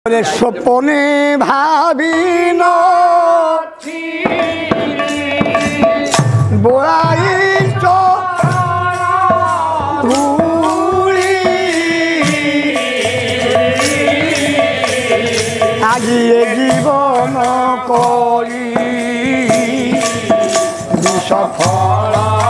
स्वपने भाविन बोलाई आज ये जीवन करी सफल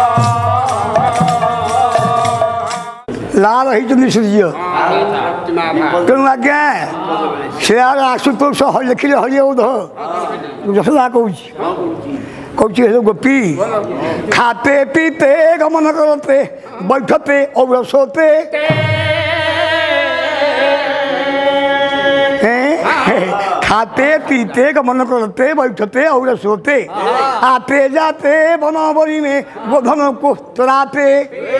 लाल होती सूर्य तेणु आज्ञा से आशुतोष लिखिले हरिऔध जसदा कौन गोपी खाते पीते गमन करते बैठते और सोते खाते पीते गमन करते बैठते और सोते आते जाते बनावरी में गोधन को तराते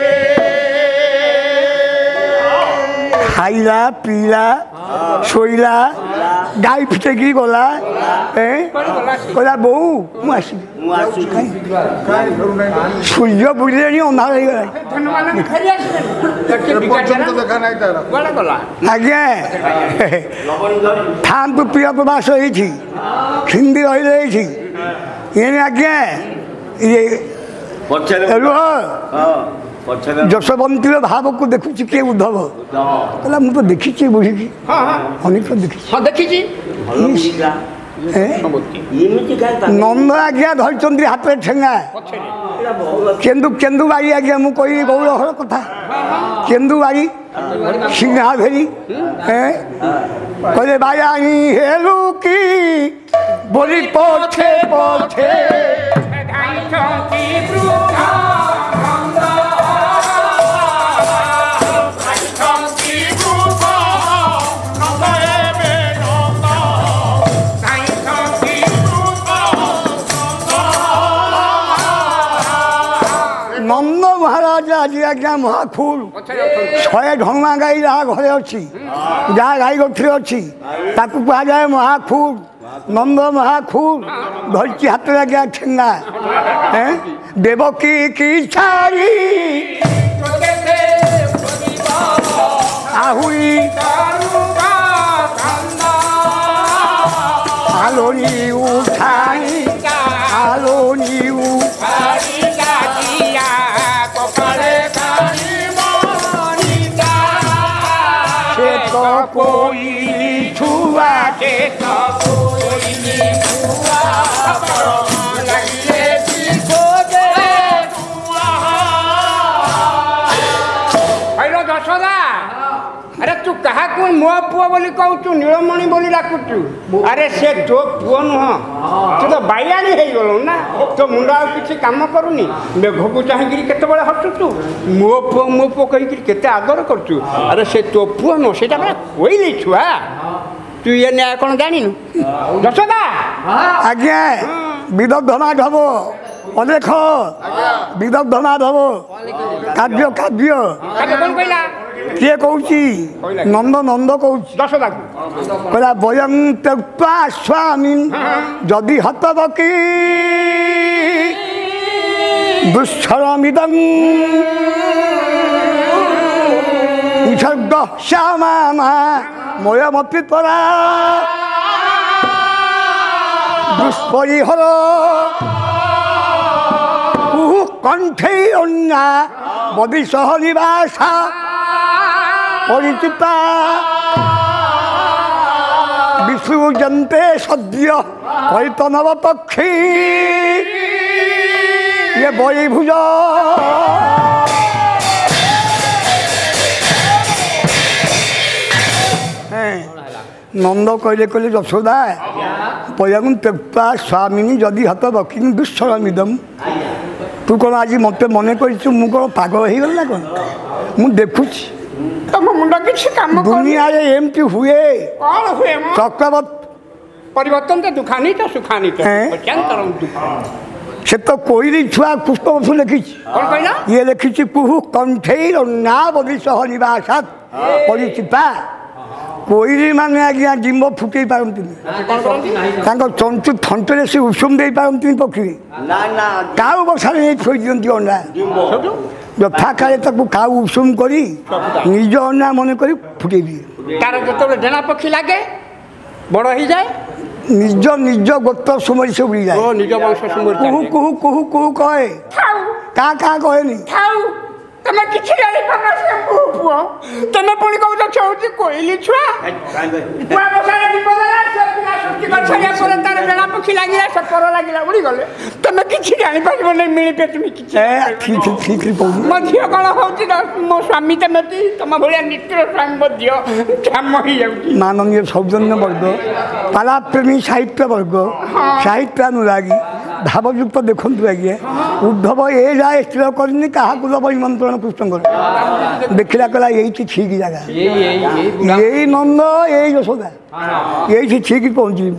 खाइला पीला शोला गाई फिटेकी गला कहला बो सूर्य बुड़े अंधार आज्ञा थान प्रिय प्रवास हिंदी रही आज्ञा ये जशवंती भाव को देखुची किए उद्धव कहला मुझे देखी बुढ़ी की अनेक देखी नंद आज्ञा धरती हाथ में ठेंगा केन्दु केन्दु बाड़ी आज्ञा मुझे कही गौर हर कथा केन्दु बाड़ी सिंहा भेरी कहले बायाणी हेलु की बोली पछे पछे नंद महाराज आज आज्ञा महाखूल 100 ढंगा गाई घरे अच्छी जहाँ गाई गठरी अच्छी ताकू कह जाए महाखूल नंद महाखूल धरती हाथ में आज्ञा ठेंगा देवकी की छाड़ी आहुरी आलोनी उठाई आलोनी उठाई कोई छुआ के तो कोई छुआ लगे पीछो दे हेलो दशदा अरे तू कहा को मो पुआ बोली कहू नीलमणि बोली डाकुचु अरे से तो पुआ नुह तू तो बाइयाणी हो गलु ना तो मुंड आ किसी काम करूनी मेघ को चाहिए केत बड़े हसुचु मो पुआ कही केते आदर करचु अरे से तो पुआ नुह से कहली छुआ तू ये न्याय कौन जानी दशदा आज्ञा विदग्धना ढब अनेक विदग्धना ढब काव्य काव्य कौन कहला किए कहूँ नंद नंद कहूँ कहला वयं त्यक्त्वा स्वामी जदि हतबकी दुष्कर्मिदं निसर्ग श्यामा मोयमपि परा दुष्परिहर कुहु कंठे अन्या बदि सह निवासा परिचिता विसृजन्ते सद्य कैतनव पक्षी ये बलिभुज नंद कहले कहले यशोदा पयं त्यक्त्वा स्वामिनी जदि हत बकिनी दुष्कर्मिदं तू कौन आज मत मन कर मुझे पागल हो गल ना कौन मु देखुची तुम मुंड किसी काम दुनिया एमती हुए कौन हुए चक्रवर्ती परिवर्तन तो दुखानी तो सुखानी से तो कोई छुआ पुष्प बसु लिखी ये लिखी कुहु कंठे ना बदि सह निवासा परिचिता कोईली माने आज्ञा जिम्ब फुकई पारती चंचु थंटरे से उषुम दे पारती पक्षी काऊ बसा थोड़ी दिखती अंडा यथा काले काऊ उषुम कर निज अंडा मन कर फुकई दिए तार जो डेणा पक्षी लगे ବଡ଼ ହେଇଯାଏ ନିଜ ନିଜ ଗୋତ୍ର ସୁମରି ସେ ଉଡ଼ିଯାଏ। ଓ ନିଜ ବଂଶ ସୁମରି କୁହୁ କୁହୁ କୁହୁ କୁହୁ କହେ ଥାଉ କାଁ କାଁ କହେନି। ଥାଉ ତମେ କିଛି ଜାଣିପାରୁନ ସେ ପୁଅ ପୁଅ ତମେ ପୁଣି କହୁଛ ସେ ହେଉଛି କୋଇଲି ଛୁଆ କୁଆ ବସାରେ ବିପଦ ହେଲା ସେ ପିଲା ସୃଷ୍ଟି କରିସାରିବା ପରେ ତାର ବେଳା ପକ୍ଷୀ ଲାଗିଲା ସେ ପର ଲାଗିଲା ଉଡ଼ିଗଲେ ତମେ କିଛି ଜାଣିପାରିବ ନାହିଁ ମିଳିପେ ତୁମେ କିଛି ଠିକ୍ କହୁଛୁ। ମୋ ଝିଅ କ'ଣ ହେଉଛି ମୋ ସ୍ୱାମୀ ତେମିତି ତମ ଭଳିଆ ନିତ୍ୟର ସ୍ୱାମୀ ମୋ ଝିଅ କ୍ଷମ ହେଇଯାଉଛି। ମାନନୀୟ ସୌଜନ୍ୟ ବର୍ଗ ପାଲାପ୍ରେମୀ ସାହିତ୍ୟ ବର୍ଗ ସାହିତ୍ୟାନୁରାଗୀ ଭାବଯୁକ୍ତ ଦେଖନ୍ତୁ ଆଜ୍ଞା ଉଦ୍ଧବ ଏ ଯାଏ ସ୍ଥିର କରିନି କାହାକୁ ଦବ ନିମନ୍ତ୍ରଣ କୃଷ୍ଣଙ୍କର ଦେଖିଲା କହିଲା ଏଇଠି ଠିକ୍ ଜାଗା ଏଇ ନନ୍ଦ ଏଇ ଯଶୋଦା ଏଇଠି ଠିକ୍ ପହଞ୍ଚିବି।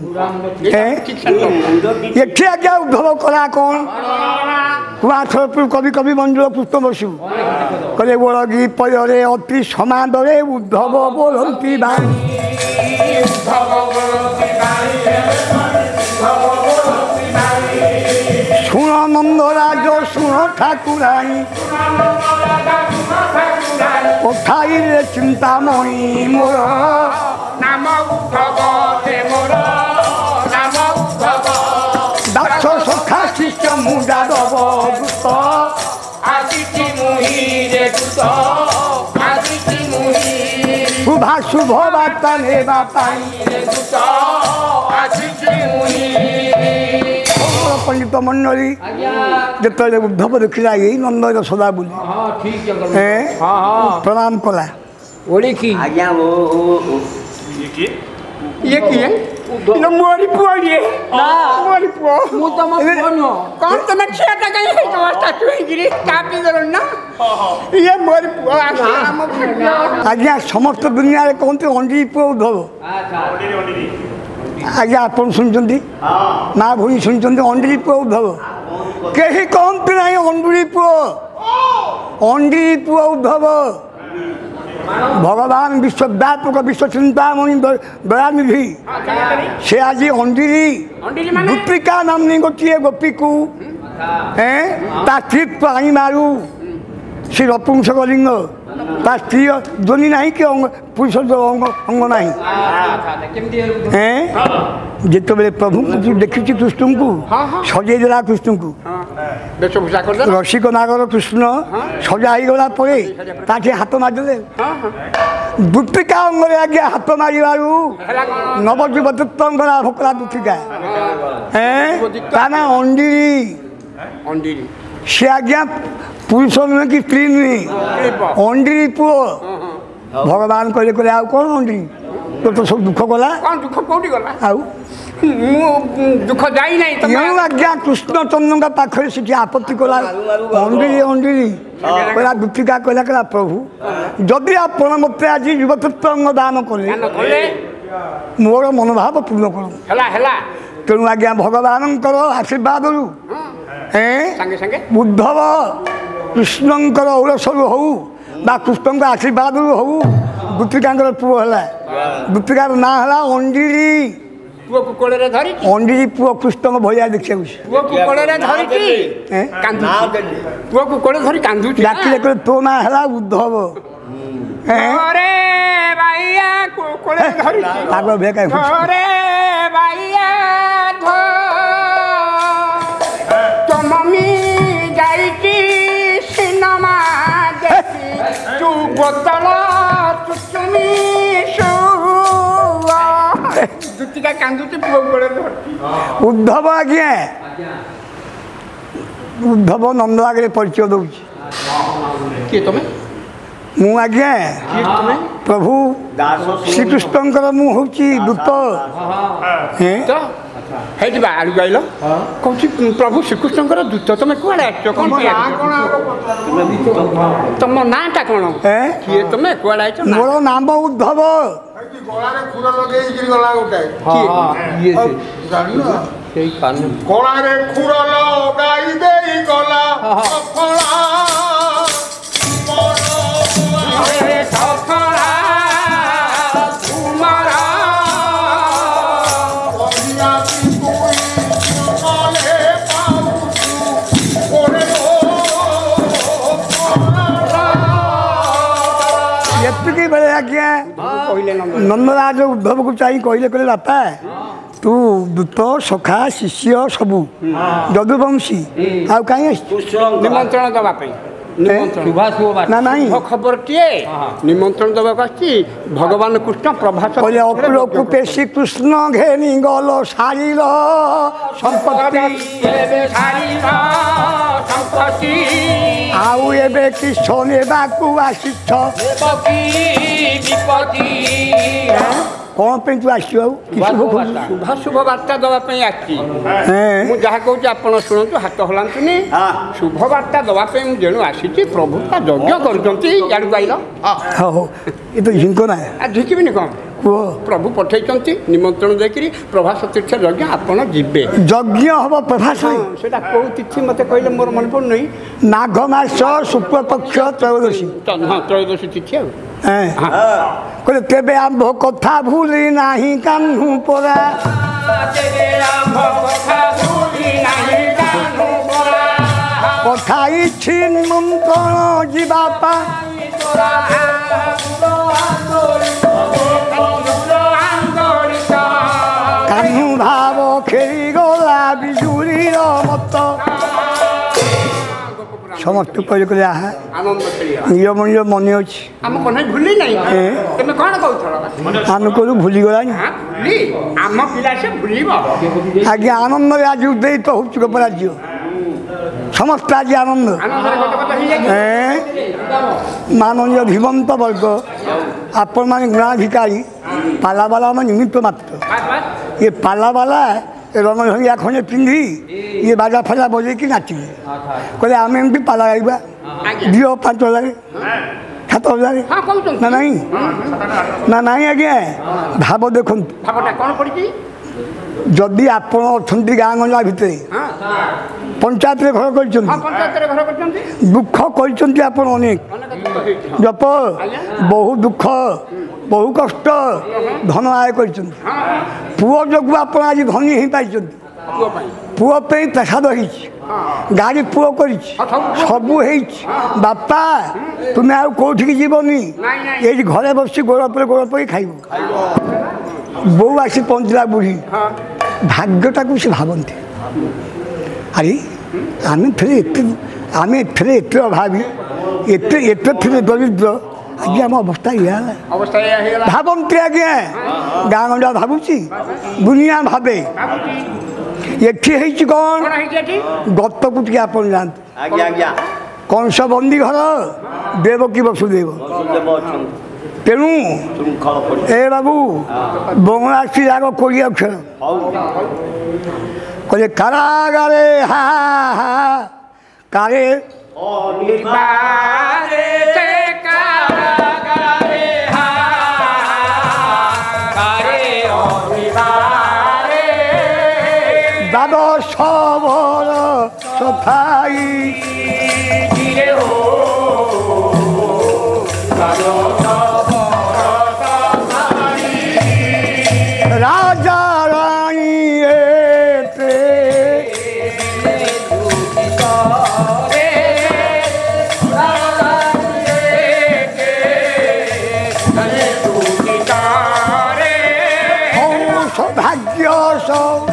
ଏଠି ଆଜ୍ଞା ଉଦ୍ଧବ କଲା କ'ଣ କୁଆଥରପୁର କବି କବି ମଞ୍ଜୁଳ ପୁଷ୍ପ ବସୁ କହିଲେ ଓଳଗି ପୟରେ ଅତି ସମାଦରେ ଉଦ୍ଧବ ବୋଲନ୍ତି ବାଣୀ ଶୁଣ ନନ୍ଦରାଜ ଶୁଣ ଠାକୁରାଣୀ ପଠାଇଲେ ଚିନ୍ତାମଣି ମୋର ନାମ ଉଦ୍ଧବ ଦାସ ସଖା ଶିଷ୍ୟ ମୁଣ୍ଡା ଦବ ଦୂତ ଆସିଛି ମୁହିଁରେ ଦୂତ ଆସିଛି ମୁହିଁ ଶୁଭା ଶୁଭ ବାର୍ତ୍ତା ନେବା ପାଇଁ ଦୂତ ଆସିଛି ମୁହିଁ ପଣ୍ଡିତ ମଣ୍ଡଳୀ ଯେତେବେଳେ ଉଦ୍ଧବ ଦେଖିଲା ଏଇ ନନ୍ଦ ଯଶୋଦା ବୋଲି ପ୍ରଣାମ କଲା। ଇଏ କିଏ ମୋରି ପୁଅ ଇଏ ମୋରି ପୁଅ ମୁଁ ତମ ପୁଅ ନୁହଁ କ'ଣ ତମେ ଝିଅଟା କାହିଁ ହେଇଛ ଷ୍ଟାଚୁ ହେଇକିରି କାପି ଦେଲଣି ନା ଇଏ ମୋରି ପୁଅ ଆଜ୍ଞା ସମସ୍ତ ଦୁନିଆରେ କହନ୍ତି ଅଣ୍ଡିରି ପୁଅ ଉଦ୍ଧବ। ଆଜ୍ଞା ଆପଣ ଶୁଣିଛନ୍ତି ମା ଭଉଣୀ ଶୁଣିଛନ୍ତି ଅଣ୍ଡିରି ପୁଅ ଉଦ୍ଧବ କେହି କହନ୍ତି ନାହିଁ ଅଣ୍ଡୁରି ପୁଅ ଅଣ୍ଡିରି ପୁଅ ଉଦ୍ଧବ। ଭଗବାନ ବିଶ୍ୱବ୍ୟାପକ ବିଶ୍ୱ ଚିନ୍ତାମଣି ଦୟାନିଧି ସେ ଆଜି ଅଣ୍ଡିରି ଦୂତିକା ନାମ୍ନୀ ଗୋଟିଏ ଗୋପୀକୁ ତା ସ୍ତ୍ରୀ ପାଣି ମାରୁ ସେ ନପୁଂସକ ଲିଙ୍ଗ ତା ସ୍ତ୍ରୀ ଧ୍ୱନି ନାହିଁ କି ପୁରୁଷ ଅଙ୍ଗ ନାହିଁ ଯେତେବେଳେ ପ୍ରଭୁଙ୍କୁ ଦେଖିଛି କୃଷ୍ଣଙ୍କୁ ସଜେଇ ଦେଲା କୃଷ୍ଣଙ୍କୁ ରସିକ ନାଗର କୃଷ୍ଣ ସଜା ହେଇଗଲା ପରେ ତାଠି ହାତ ମାରିଦେଲେ ଦୂତିକା ଅଙ୍ଗରେ ଆଜ୍ଞା ହାତ ମାରିବାରୁ ନବଯୁବତୀତ୍ୱଙ୍କ ଲାଭ କଲା ଦୂତିକା ତା ନା ଅଣ୍ଡିରି ସେ ଆଜ୍ଞା ପୁରୁଷ ନୁହେଁ କି ସ୍ତ୍ରୀ ନୁହେଁ ଅଣ୍ଡିରି ପୁଅ। ଭଗବାନ କହିଲେ କହିଲେ ଆଉ କ'ଣ ଅଣ୍ଡିରି ତୋର ତ ସବୁ ଦୁଃଖ ଗଲା ଦୁଃଖ କୋଉଠି ଗଲା ଆଉ ମୁଁ ଦୁଃଖ ଯାଇନାହିଁ ତେଣୁ ଆଜ୍ଞା କୃଷ୍ଣଚନ୍ଦ୍ରଙ୍କ ପାଖରେ ସେଠି ଆପତ୍ତି କଲା ଅଣ୍ଡିରି କହିଲା ଦୂତିକା କହିଲା କହିଲା ପ୍ରଭୁ ଯଦି ଆପଣ ମୋତେ ଆଜି ଯୁବତୀତ୍ୱ ଅଙ୍ଗ ଦାନ କଲେ ମୋର ମନୋଭାବ ପୂର୍ଣ୍ଣ କରନ୍ତୁ ହେଲା ତେଣୁ ଆଜ୍ଞା ଭଗବାନଙ୍କର ଆଶୀର୍ବାଦରୁ ଉଦ୍ଧବ କୃଷ୍ଣଙ୍କର ଔରସରୁ ହଉ ବା କୃଷ୍ଣଙ୍କ ଆଶୀର୍ବାଦରୁ ହଉ ଦୂତିକାଙ୍କର ପୁଅ ହେଲା ଦୂତିକାର ନାଁ ହେଲା ଅଣ୍ଡିରି ପୁଅକୁ କୋଳରେ ଧରି ଅଣ୍ଡିରି ପୁଅ କୃଷ୍ଣଙ୍କ ଭଳିଆ ଦେଖିବାକୁ ପୁଅକୁ କୋଳରେ ଧରିଛି ପୁଅକୁ କୋଳରେ ଧରି କାନ୍ଦୁଛି ଡାକିଲେ କହିଲେ ତୋ ନାଁ ହେଲା ଉଦ୍ଧବ ପାଗ ଭେକା ମମି ଯାଇଛି ସିନେମା ଦେଖି ତୁ ବୋତଲ ଚୁଚୁମି ଦୂତିକା କାନ୍ଦୁଛି ପୁଅ କୋଳରେ ଧରିଛି ଉଦ୍ଧବ ଆଜ୍ଞା ଉଦ୍ଧବ ନନ୍ଦ ଆଗରେ ପରିଚୟ ଦଉଛି କିଏ ତମେ ମୁଁ ଆଜ୍ଞା ପ୍ରଭୁ ଶ୍ରୀକୃଷ୍ଣଙ୍କର ମୁଁ ହେଉଛି ଦୂତ ହେଇଯିବା ଆଡ଼କୁ ଆଇଲ କହୁଛି ପ୍ରଭୁ ଶ୍ରୀକୃଷ୍ଣଙ୍କର ଦୂତ ତମେ କୁଆଡ଼େ ଆସିଛ କ'ଣ ତମ ନାଁଟା କ'ଣ କିଏ ତମେ କୁଆଡ଼େ ଆସିଛ ମୋର ନାମ ଉଦ୍ଧବ ଗଳାରେ ଖୁର ଲଗେଇକିରି ଗଲା ଗୋଟେ ଗଳାରେ ଖୁର ଲଗାଇ ଦେଇ ଗଲା ଏତିକି ବେଳେ ଆଜ୍ଞା नंदराज उद्धव को चाहिए कहले कहले बापा तू दूत सखा शिष्य सबू यदुवंशी आउ कहीं निमंत्रण दवा पे ना नहीं खबर टीए निमंत्रण दवा भगवान कृष्ण प्रभास कहले अकुल श्री कृष्ण घेनी गल सारिल संपत्ति आउ एबे किछ नेबाकू आसिछ कौन पे तू आसो शुभ बार्ता दवाई आसी मुझे जहाँ कहूँ आप शुणु हाथ हलांतुनि शुभ बार्ता दवाई मुझे जेणु आसी प्रभु यज्ञ कर ये तो झिंको ना झिकबिनी कौन प्रभु पठे निमंत्रण देकर प्रभास तीर्थ यज्ञ आपड़ जीवे यज्ञ हम प्रभास से कौ तिथि मत कहले मोर मन पड़ नहीं माघ मास शुक्ल पक्ष त्रयोदशी त्रयोदशी तिथि कहले तेबे आंभ कथा भूली नाही कान्हू परा कथा इछि निमंत्रण जीवापा कान्हू भाव खेली गला बिजुरी मत समस्त कह नियम नियम मन अच्छी भूली नहीं आम कहूँ भूली गला आज्ञा आनंद आज उदयित हो चुक राज्य समस्त आज आनंद माननीय भीमंत वर्ग आपण मान गुणाधिकारी पालावाला में निमित्त मात्र ये पालावाला रणभंगिया खंडे पिंधि ये बाजा फाजा बजे कि नाचिले कहले आम एमती पाला गाइबा दियो 5,000 7,000 ना नहीं ना नहीं आज्ञा भाव देख जदि आप गाँ गंजा भितर पंचायत घर कर दुख कर अनेक जप बहु दुख बहु कष्ट धन आय कर पुओ जो आप आज धनी हो पाई पुओ पे प्रसाद गाड़ी पुओ कर सबू बापा तुम्हें आउ कौटिक जीवनी ये घरे बस गोड़ पर खाइब बो आसी पहुँचला बुढ़ी भाग्यटा को से भावती अरे आम थे एत अभावी एत थे दरिद्र आज आम अवस्था या भावती आज्ञा गाँ गंजा भावुची दुनिया भावे ये कौन गत को टे आप जानते कंस बंदी घर देवकी वसुदेव तेणु ए बाबू बंगला जाग कोई अक्षर कहले कारागारे हा हा कारे द्वादश बर सफाई राजा रानी सौभाग्य सब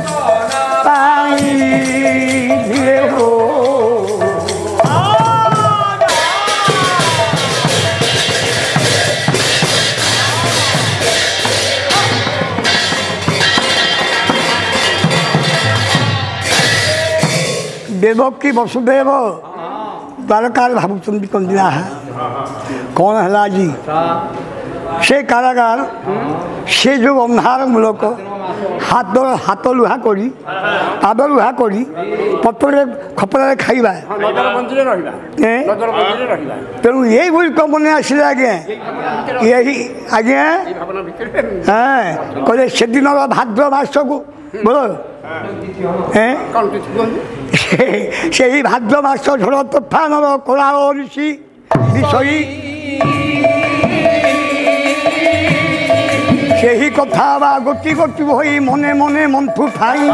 हो देवकी वसुदेव द्वारकार भावुंट कंदिना कौन है आज से कारागार से जो अंधार मूलक हाथ लुहा करी पाद लुहा करी पत्रे खपड़े खाइबा तेणु यही गुड़िक मन आसे आज्ञा यही आज्ञा हाँ कहले से दिन भाद्र मास को बोल से भाद्र मास झड़ तोफान कोलाहल ऋषि विषयी से कथा गोटी गोटी हो मने मने मंथु थाई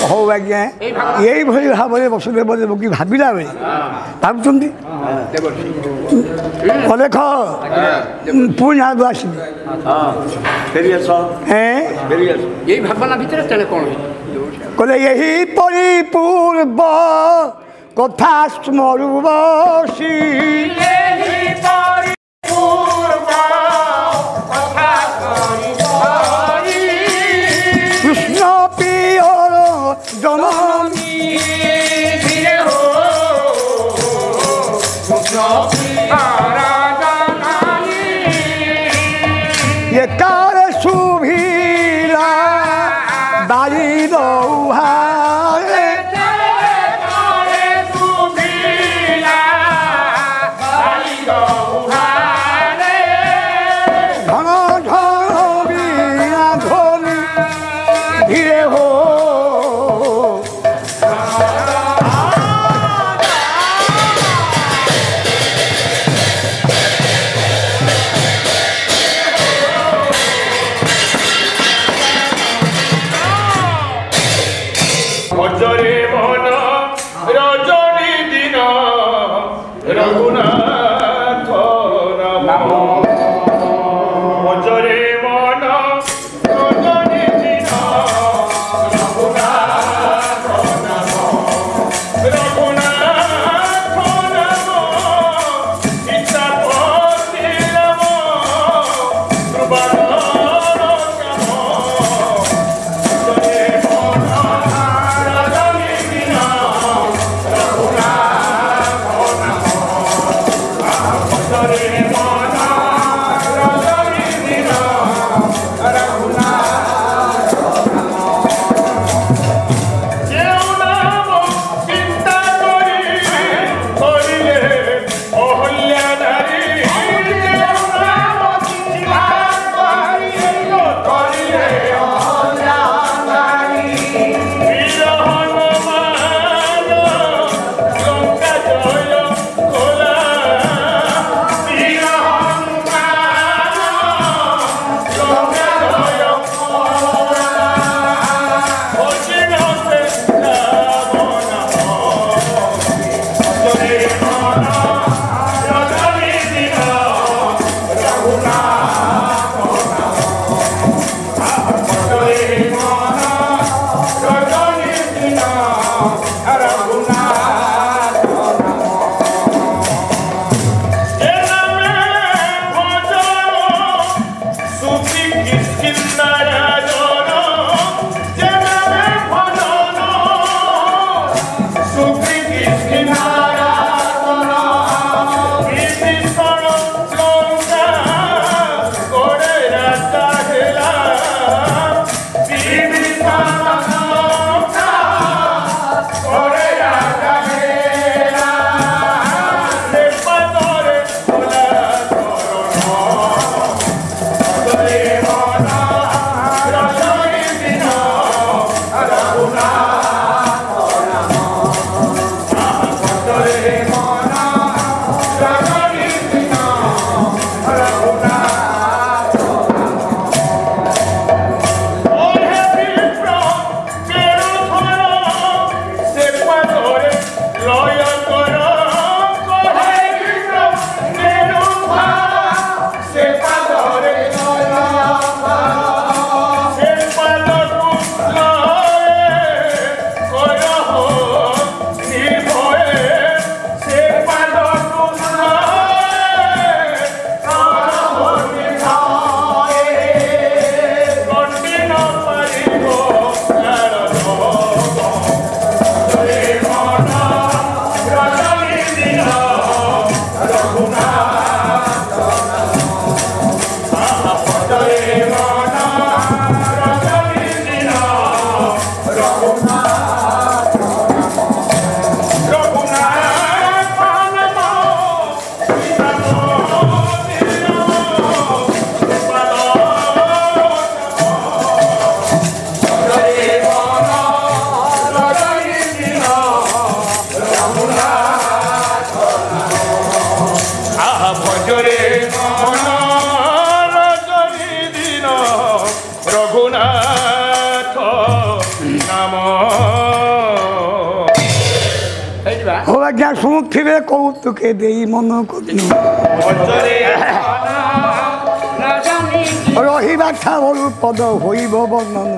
ହଉ ଆଜ୍ଞା ଏଇଭଳି ଭାବରେ ବସୁଦେବ ଦେବକୀ ଭାବିଲା ବେଳେ ଭାବୁଛନ୍ତି ଅଲେଖ ପୁଣି ଆଗକୁ ଆସିବି ଏଇ ଭାବନା ଭିତରେ ତେଣେ କ'ଣ କହିଲେ ଏହିପରି ପୂର୍ବ କଥା ସ୍ମରୁ ବସି কৃষ্ণ প্রিয়র জননী একার শুভিলা বাড়ি দৌহারে ঘন ঘন বিনা ধ্বনি ধীরে হো ভজরে মন রজনী দিন রঘুনাথ নাম ভজরে মন রজনী দিন রঘুনাথ নাম রঘুনাথ নাম সীতাপতি নাম ধ্রুবন রঘুনাথ নাম କୌତୁକେ ଦେଇ ମନ କରୁ ରହିବା ଠାରୁ ପଦ ହୋଇବ ବର୍ଣ୍ଣନ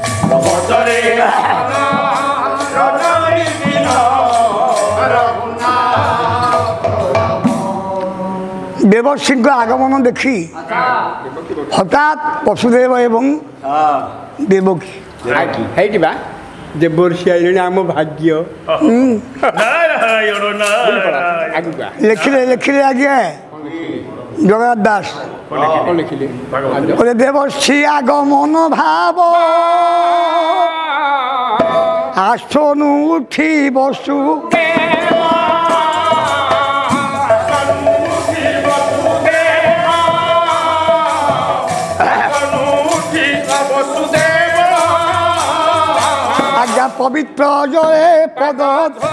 ଦେବର୍ଷିଙ୍କ ଆଗମନ ଦେଖି ହଠାତ୍ ବସୁଦେବ ଏବଂ ଦେବକୀ ହେଇଟି ବା ଦେବର୍ଷି ଆଇଲେଣି ଆମ ଭାଗ୍ୟ ନାରାୟଣ ନାରାୟଣ ଆଗକୁ ଲେଖିଲେ ଆଜ୍ଞା ଜଗନ୍ନାଥ ଦାସ କ'ଣ ଲେଖିଲେ କହିଲେ ଦେବର୍ଷି ଆଗମନ ଭାବ ଆସନୁ ଉଠି ବସୁ আজ্ঞা পবিত্র জয়ে পদ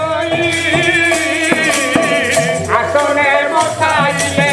আসনে বসাইলে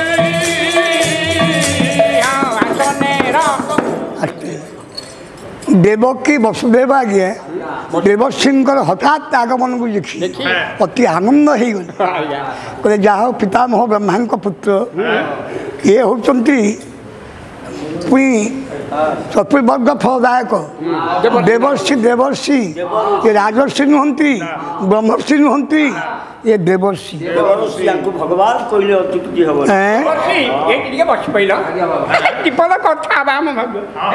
দেবকী বসুদেব আজ্ঞা দেবর্ষিଙ୍କର ହଠାତ୍ ଆଗମନକୁ ଦେଖି ଅତି ଆନନ୍ଦ ହେଇଗଲେ କହିଲେ ଯାହା ହଉ ପିତାମହ ବ୍ରହ୍ମାଙ୍କ ପୁତ୍ର ଇଏ ହେଉଛନ୍ତି ପୁଣି ଚତୁର୍ବର୍ଗ ଫଳଦାୟକ ଦେବର୍ଷି ଏ ରାଜର୍ଷି ନୁହନ୍ତି ବ୍ରହ୍ମର୍ଷି ନୁହନ୍ତି ଏ ଦେବର୍ଷି ଭଗବାନ କହିଲେ ଅତ୍ୟୁକ୍ତି ହବ ଟିକେ ବସି ପାଇଲ ଟିପଦ କଥା ହେବା ଆମ ଭାଗ୍ୟ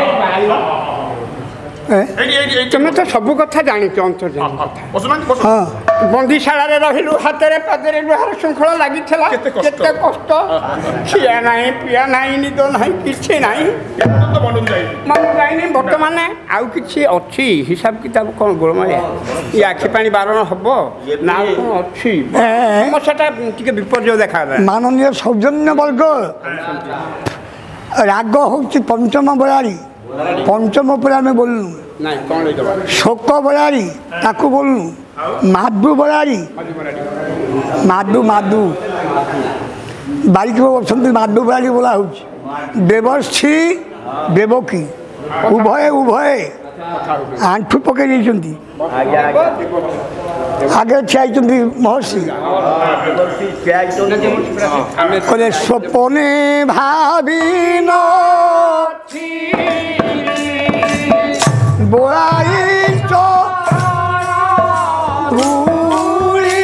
ତମେ ତ ସବୁ କଥା ଜାଣିଛ ଅନ୍ତର୍ଜାନ କଥା ବନ୍ଦିଶାଳାରେ ରହିଲୁ ହାତରେ ପାଦରେ ଲୁହାର ଶୃଙ୍ଖଳ ଲାଗିଥିଲା କେତେ କଷ୍ଟ ଖିଆ ନାହିଁ ପିଆ ନାହିଁ ନିଦ ନାହିଁ କିଛି ନାହିଁ ମନ ଯାଇନି ବର୍ତ୍ତମାନ ଆଉ କିଛି ଅଛି ହିସାବ କିତାବ କ'ଣ ଗୋଳମାଳିଆ ଇଏ ଆଖି ପାଣି ବାରଣ ହବ ନା ଆଉ କ'ଣ ଅଛି ସମସ୍ୟାଟା ଟିକେ ବିପର୍ଯ୍ୟୟ ଦେଖାଗଲା ମାନନୀୟ ସୌଜନ୍ୟ ବର୍ଗ ରାଗ ହେଉଛି ପଞ୍ଚମ ବରାଳି ପଞ୍ଚମ ପରେ ଆମେ ବୋଲୁନୁ ନାଇଁ କ'ଣ ହେଇଗଲା ଶୋକ ବରାଳି ତାକୁ ବୋଲୁନୁ ମାଧୁ ବରାଳି ମାଧୁ ବାରିକ ଅଛନ୍ତି ମାଧୁ ବରାଳି ବୋଲା ହେଉଛି ଦେବର୍ଷି ଦେବକୀ ଉଭୟ ଆଣ୍ଠୁ ପକେଇ ଦେଇଛନ୍ତି ଆଗରେ ଠିଆ ହେଇଛନ୍ତି ମହର୍ଷି କହିଲେ ସ୍ୱପ୍ନେ ଭାବିନ ବୋଳାଇଛ ଧୂଳି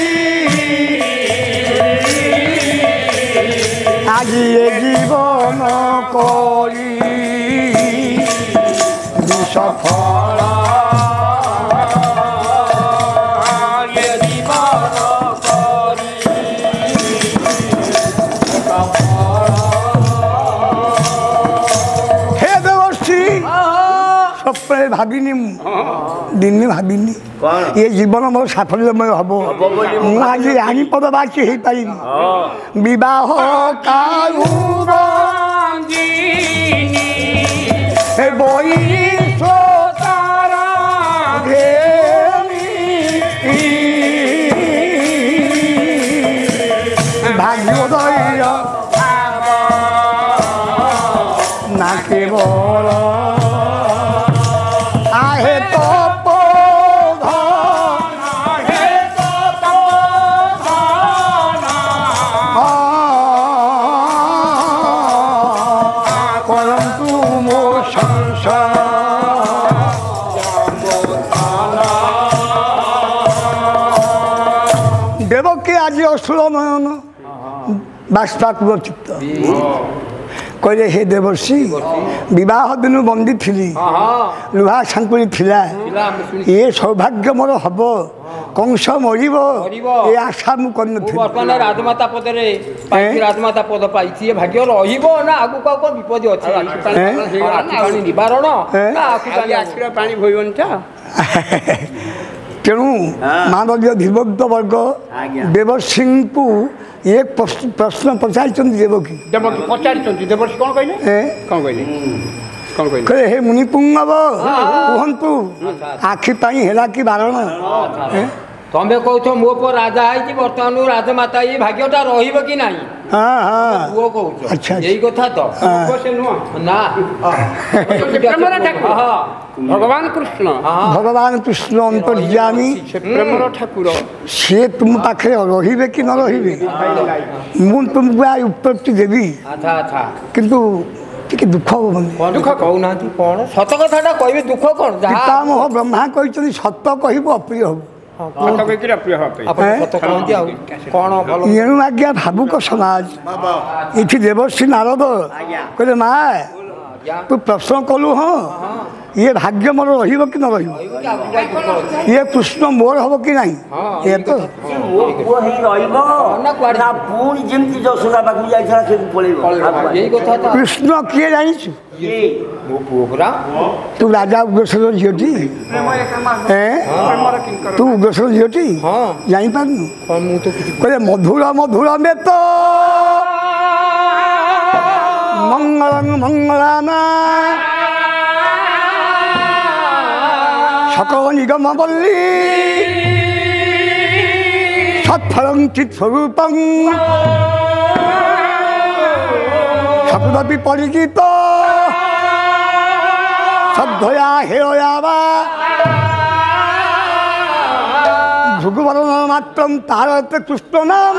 ଆଜି ଏ ଜୀବନ କରି ବିଷଫଳ ଭାବିନି ମୁଁ ଦିନେ ଭାବିନି ଏ ଜୀବନ ମୋର ସାଫଲ୍ୟମୟ ହବ ମୁଁ ଆଜି ରାଣୀପଦବାସୀ ହେଇପାରିବି ବିବାହ କାଳୁ ଭାଗ୍ୟୋଦୟ ନା କେବଳ ଦେବକୀ ଆଜି ଅସୁର ନୟନ ବାଷ୍ପାକୁଳ ଚିତ୍ତ କହିଲେ ହେ ଦେବର୍ଷି ବିବାହ ଦିନୁ ବନ୍ଦୀ ଥିଲି ଲୁହା ସାଙ୍କୁଳି ଥିଲା ଏ ସୌଭାଗ୍ୟ ମୋର ହବ କଂସ ମରିବ ଏ ଆଶା ମୁଁ କରିନଥିଲି ରାଜମାତା ପଦରେ ରାଜମାତା ପଦ ପାଇଛି ଏ ଭାଗ୍ୟ ରହିବ ନା ଆଗକୁ ଆଉ କ'ଣ ବିପଦ ଅଛି ପାଣି ନିବାରଣ ଆଖିର ପାଣି ବୋହିବନି ତ ତେଣୁ ମାନବୀୟ ଧୀବକ୍ତ ବର୍ଗ ଦେବର୍ଷିଙ୍କୁ ଏ ପ୍ରଶ୍ନ ପଚାରିଛନ୍ତି ଦେବକୀ ପଚାରିଛନ୍ତି ଦେବର୍ଷି କ'ଣ କହିଲେ କ'ଣ କହିଲେ ହେ ମୁନିପୁଙ୍ଗବ କୁହନ୍ତୁ ଆଖି ପାଇଁ ହେଲା କି ବାରଣ ତମେ କହୁଛ ମୋ ପୁଅ ରାଜା ହେଇଛି ବର୍ତ୍ତମାନ ରାଜମାତା ଏ ଭାଗ୍ୟଟା ରହିବ କି ନାହିଁ हाँ हाँ ପୁଅ କହୁଛ ଆଚ୍ଛା, ଏଇ କଥା ତ ପୁଅ ସେ ନୁହଁ ନା ପ୍ରେମର ଠାକୁର ଭଗବାନ କୃଷ୍ଣ ଭଗବାନ କୃଷ୍ଣ ଅନ୍ତର୍ଯ୍ୟାମୀ ସେ ପ୍ରେମର ଠାକୁର ସିଏ ତୁମ ପାଖରେ ରହିବେ କି ନ ରହିବେ ମୁଁ ତୁମକୁ ଉତ୍ତରଟି ଦେବି ଆଚ୍ଛା ଆଚ୍ଛା କିନ୍ତୁ ଟିକେ ଦୁଃଖ ହବ ମନେ। କ'ଣ ଦୁଃଖ କହୁନାହାନ୍ତି କ'ଣ ସତ କଥାଟା କହିବେ ଦୁଃଖ କ'ଣ ଯାହା ପିତାମହ ବ୍ରହ୍ମା କହିଛନ୍ତି ସତ କହିବ ଅପ୍ରିୟ ହବ ସତ କହିକିରି ଅପ୍ରିୟ ହବା ପାଇଁ ଆପଣ ସତ କହନ୍ତି ଆଉ କ'ଣ ଭଲ ଏଣୁ ଆଜ୍ଞା ଭାବୁକ ସମାଜ ଏଠି ଦେବଶ୍ରୀ ନାରଦ କହିଲେ ମା ତୁ ପ୍ରଶ୍ନ କଲୁ ହଁ ଇଏ ଭାଗ୍ୟ ମୋର ରହିବ କି ନ ରହିବ ଇଏ କୃଷ୍ଣ ମୋର ହବ କି ନାହିଁ ଏ ତ ସେ ମୋ ପୁଅ ହେଇ ରହିବ ନା ପୁଣି ଯେମିତି ଯଶୋଦା ପାଖକୁ ଯାଇଥିଲା ସେମିତି ପଳେଇବ ଏଇ କଥା ତ କୃଷ୍ଣ କିଏ ଜାଣିଛୁ ମୋ ପୁଅ ପୁରା ତୁ ରାଜା ଉଗ୍ରସେନ ଝିଅଟି ତୁ ଉଗ୍ରସେନ ଝିଅଟି ହଁ ଜାଣିପାରୁନୁ କ'ଣ ମୁଁ ତ କିଛି କହିଲେ ମଧୁର ମଧୁର ମେତ ମଙ୍ଗଳ ମଙ୍ଗଳାମା সকল নিগম বল্লী সৎফলং চিৎস্বরূপং সকলপি পরিচিত শ্রদ্ধয়া হেয়া বা ভগবান মাত্রম তার কৃষ্ণ নাম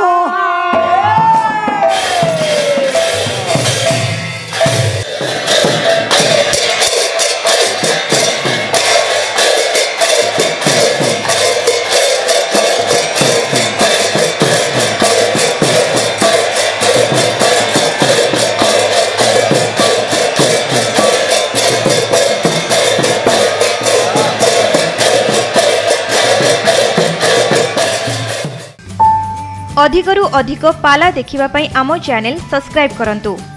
अधिकरु अधिक पाला देखिबा पई आमो चैनल सब्सक्राइब करंतु।